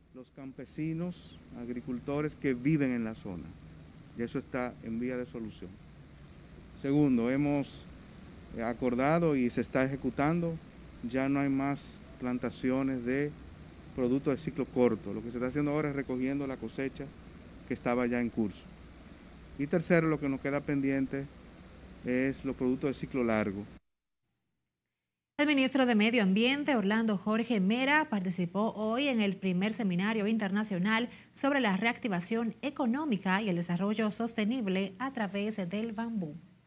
los campesinos, agricultores que viven en la zona. Y eso está en vía de solución. Segundo, hemos acordado y se está ejecutando, ya no hay más plantaciones de productos de ciclo corto. Lo que se está haciendo ahora es recogiendo la cosecha que estaba ya en curso. Y tercero, lo que nos queda pendiente es los productos de ciclo largo. El ministro de Medio Ambiente, Orlando Jorge Mera, participó hoy en el primer seminario internacional sobre la reactivación económica y el desarrollo sostenible a través del bambú.